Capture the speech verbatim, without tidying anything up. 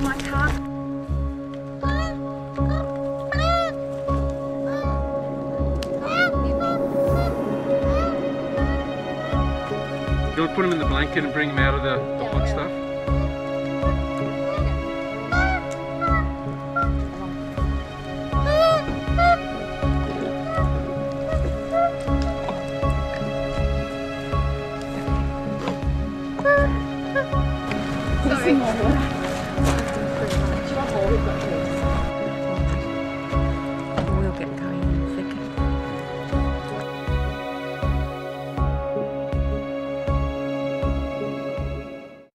my car. You want to put him in the blanket and bring him out of the, the hot stuff? Sorry.